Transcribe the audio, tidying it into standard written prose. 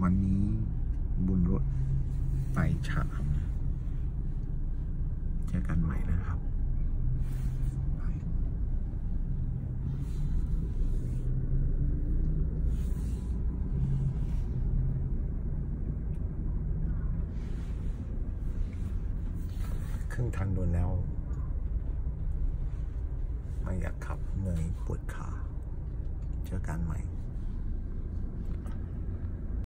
วันนี้บุญรถไปชะเจอกันใหม่นะครับครึ่งทางโดนแล้วไม่อยากขับเหนื่อยปวดขาเจอกันใหม่